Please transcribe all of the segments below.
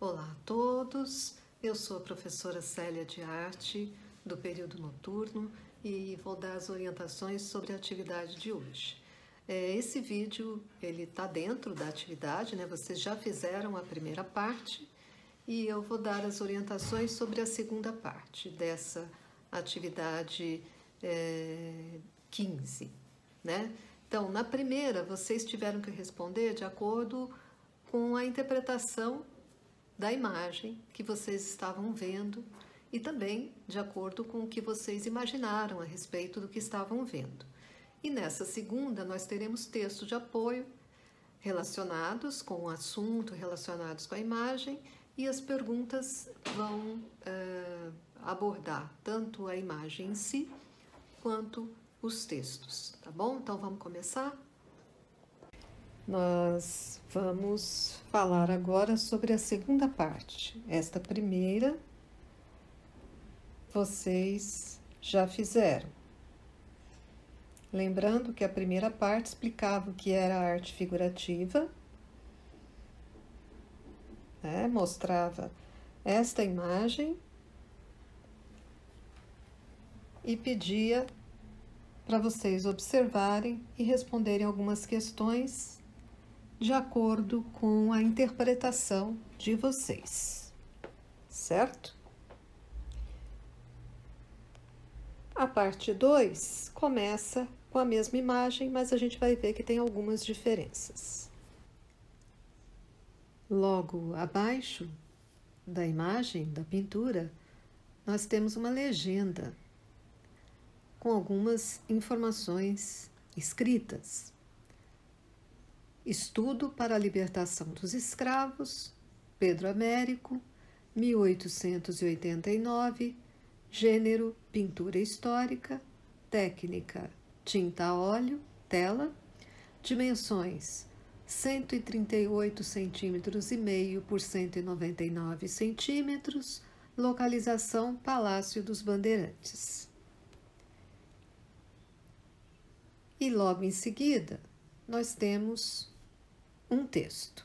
Olá a todos, eu sou a professora Célia de Arte, do período noturno, e vou dar as orientações sobre a atividade de hoje. Esse vídeo ele está dentro da atividade, né? Vocês já fizeram a primeira parte e eu vou dar as orientações sobre a segunda parte dessa atividade 15, né? Então, na primeira, vocês tiveram que responder de acordo com a interpretação da imagem que vocês estavam vendo e também de acordo com o que vocês imaginaram a respeito do que estavam vendo. E nessa segunda, nós teremos textos de apoio relacionados com o assunto, relacionados com a imagem, e as perguntas vão abordar tanto a imagem em si, quanto os textos, tá bom? Então vamos começar? Nós vamos falar agora sobre a segunda parte. Esta primeira, vocês já fizeram. Lembrando que a primeira parte explicava o que era a arte figurativa, né? Mostrava esta imagem e pedia para vocês observarem e responderem algumas questões de acordo com a interpretação de vocês, certo? A parte 2 começa com a mesma imagem, mas a gente vai ver que tem algumas diferenças. Logo abaixo da imagem, da pintura, nós temos uma legenda com algumas informações escritas. Estudo para a libertação dos escravos, Pedro Américo, 1889, gênero, pintura histórica, técnica, tinta a óleo, tela, dimensões, 138 centímetros e meio por 199 centímetros, localização Palácio dos Bandeirantes. E logo em seguida, nós temos um texto.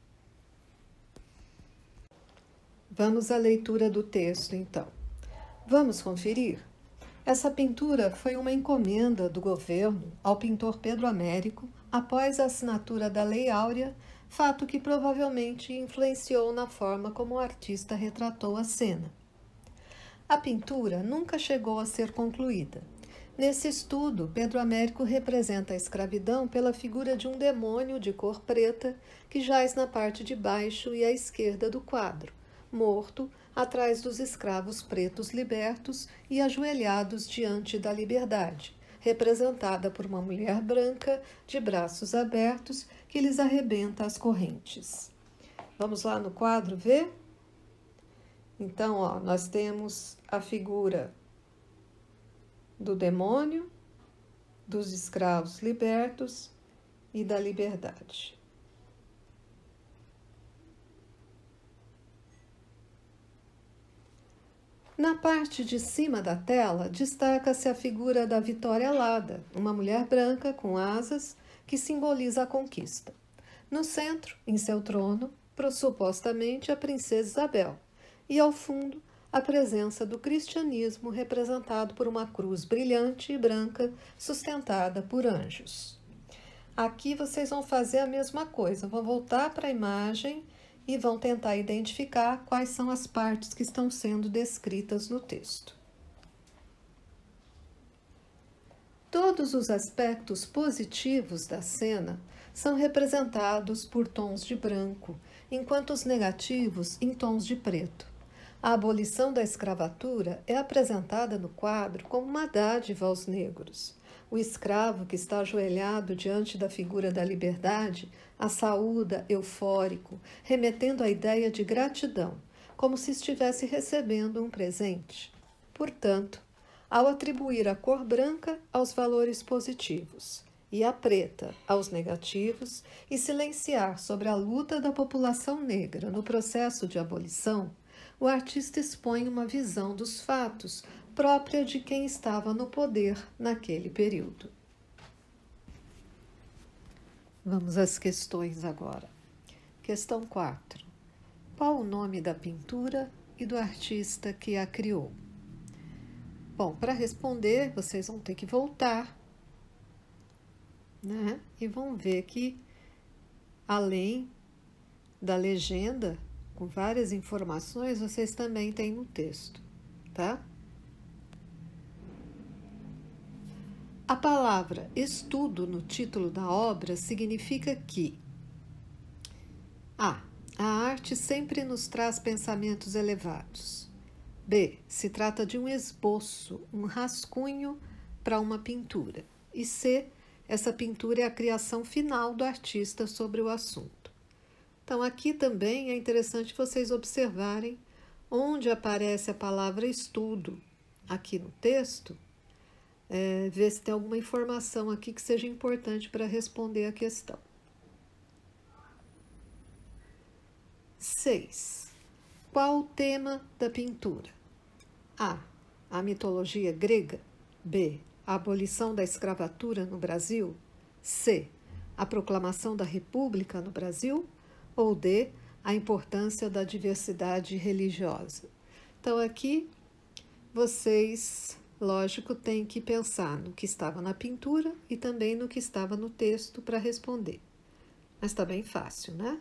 Vamos à leitura do texto, então. Vamos conferir? Essa pintura foi uma encomenda do governo ao pintor Pedro Américo após a assinatura da Lei Áurea, fato que provavelmente influenciou na forma como o artista retratou a cena. A pintura nunca chegou a ser concluída. Nesse estudo, Pedro Américo representa a escravidão pela figura de um demônio de cor preta que jaz na parte de baixo e à esquerda do quadro, morto, atrás dos escravos pretos libertos e ajoelhados diante da liberdade, representada por uma mulher branca de braços abertos que lhes arrebenta as correntes. Vamos lá no quadro ver? Então, nós temos a figura do demônio, dos escravos libertos e da liberdade. Na parte de cima da tela, destaca-se a figura da Vitória alada, uma mulher branca com asas que simboliza a conquista. No centro, em seu trono, supostamente a princesa Isabel, e ao fundo, a presença do cristianismo representado por uma cruz brilhante e branca sustentada por anjos. Aqui vocês vão fazer a mesma coisa, vão voltar para a imagem e vão tentar identificar quais são as partes que estão sendo descritas no texto. Todos os aspectos positivos da cena são representados por tons de branco, enquanto os negativos em tons de preto. A abolição da escravatura é apresentada no quadro como uma dádiva aos negros. O escravo que está ajoelhado diante da figura da liberdade a saúda eufórico, remetendo à ideia de gratidão, como se estivesse recebendo um presente. Portanto, ao atribuir a cor branca aos valores positivos e a preta aos negativos e silenciar sobre a luta da população negra no processo de abolição, o artista expõe uma visão dos fatos própria de quem estava no poder naquele período. Vamos às questões agora. Questão 4. Qual o nome da pintura e do artista que a criou? Bom, para responder, vocês vão ter que voltar, né? E vão ver que, além da legenda, com várias informações, vocês também têm no texto, tá? A palavra estudo no título da obra significa que A. A arte sempre nos traz pensamentos elevados. B. Se trata de um esboço, um rascunho para uma pintura. E C. Essa pintura é a criação final do artista sobre o assunto. Então, aqui também é interessante vocês observarem onde aparece a palavra estudo aqui no texto, ver se tem alguma informação aqui que seja importante para responder a questão. 6. Qual o tema da pintura? A. A mitologia grega. B. A abolição da escravatura no Brasil. C. A proclamação da República no Brasil. Ou D. A importância da diversidade religiosa. Então, aqui vocês, lógico, têm que pensar no que estava na pintura e também no que estava no texto para responder. Mas está bem fácil, né?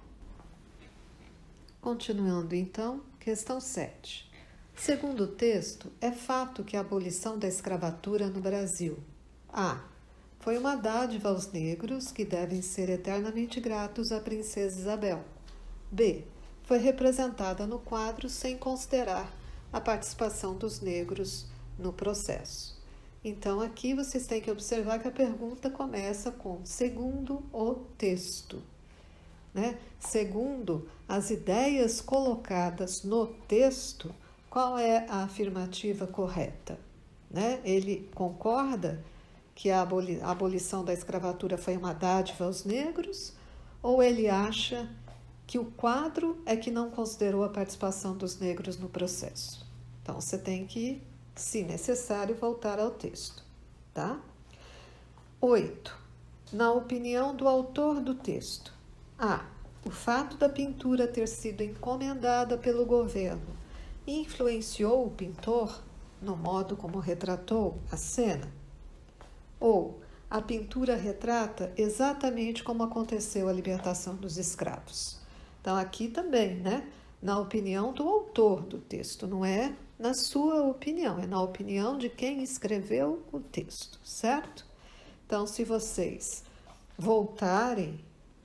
Continuando, então, questão 7. Segundo o texto, é fato que a abolição da escravatura no Brasil A. Foi uma dádiva aos negros que devem ser eternamente gratos à princesa Isabel. B. Foi representada no quadro sem considerar a participação dos negros no processo. Então, aqui vocês têm que observar que a pergunta começa com segundo o texto. Né? Segundo as ideias colocadas no texto, qual é a afirmativa correta? Né? Ele concorda que a abolição da escravatura foi uma dádiva aos negros, ou ele acha que o quadro é que não considerou a participação dos negros no processo? Então, você tem que, se necessário, voltar ao texto. Tá? 8. Na opinião do autor do texto, A. O fato da pintura ter sido encomendada pelo governo influenciou o pintor no modo como retratou a cena? Ou a pintura retrata exatamente como aconteceu a libertação dos escravos? Então, aqui também, né? Na opinião do autor do texto, não é na sua opinião, é na opinião de quem escreveu o texto, certo? Então, se vocês voltarem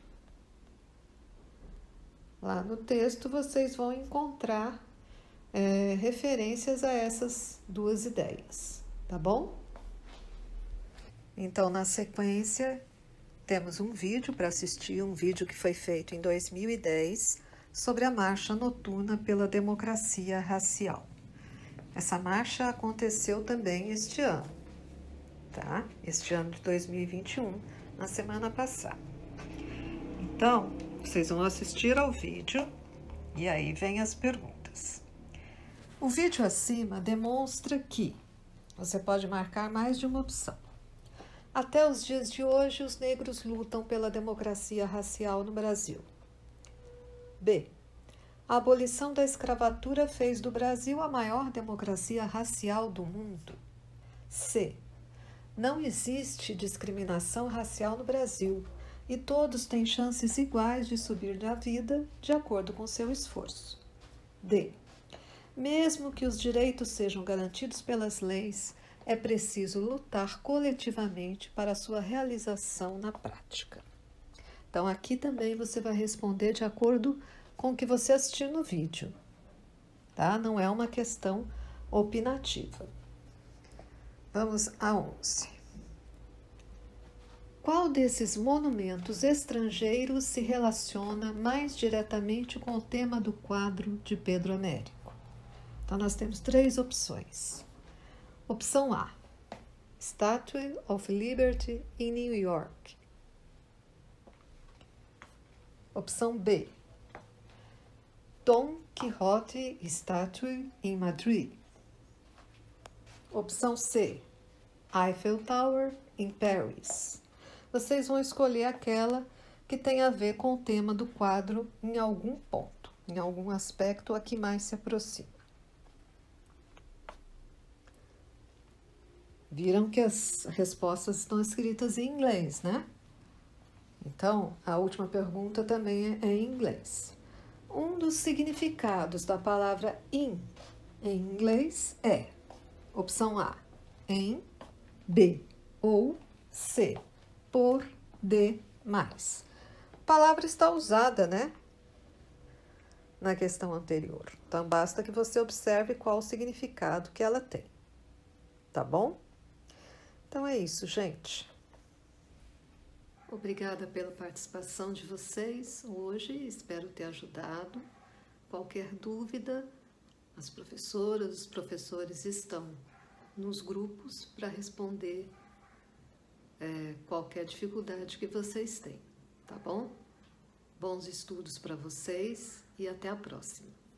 lá no texto, vocês vão encontrar referências a essas duas ideias, tá bom? Então, na sequência, temos um vídeo para assistir, um vídeo que foi feito em 2010 sobre a Marcha Noturna pela Democracia Racial. Essa marcha aconteceu também este ano, tá? Este ano de 2021, na semana passada. Então, vocês vão assistir ao vídeo e aí vem as perguntas. O vídeo acima demonstra que você pode marcar mais de uma opção. Até os dias de hoje, os negros lutam pela democracia racial no Brasil. B. A abolição da escravatura fez do Brasil a maior democracia racial do mundo. C. Não existe discriminação racial no Brasil e todos têm chances iguais de subir na vida de acordo com seu esforço. D. Mesmo que os direitos sejam garantidos pelas leis, é preciso lutar coletivamente para a sua realização na prática. Então, aqui também você vai responder de acordo com o que você assistiu no vídeo, tá? Não é uma questão opinativa. Vamos a 11. Qual desses monumentos estrangeiros se relaciona mais diretamente com o tema do quadro de Pedro Américo? Então, nós temos 3 opções. Opção A, Statue of Liberty em New York. Opção B, Dom Quixote Statue em Madrid. Opção C, Eiffel Tower em Paris. Vocês vão escolher aquela que tem a ver com o tema do quadro em algum ponto. em algum aspecto, a que mais se aproxima. Viram que as respostas estão escritas em inglês, né? Então, a última pergunta também é em inglês. Um dos significados da palavra in em inglês é: opção A, em, B ou C, por, de, mais. A palavra está usada, né? Na questão anterior. Então, basta que você observe qual o significado que ela tem. Tá bom? Então é isso, gente. Obrigada pela participação de vocês hoje. Espero ter ajudado. Qualquer dúvida, as professoras, os professores estão nos grupos para responder qualquer dificuldade que vocês têm. Tá bom? Bons estudos para vocês e até a próxima.